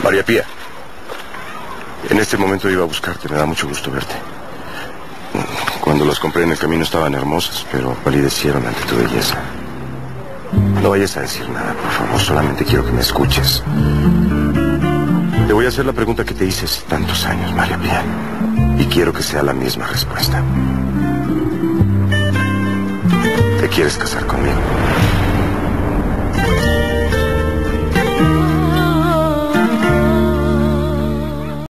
María Pía, en este momento iba a buscarte, me da mucho gusto verte. Cuando las compré en el camino estaban hermosas, pero palidecieron ante tu belleza. No vayas a decir nada, por favor, solamente quiero que me escuches. Te voy a hacer la pregunta que te hice hace tantos años, María Pía, y quiero que sea la misma respuesta. ¿Te quieres casar conmigo?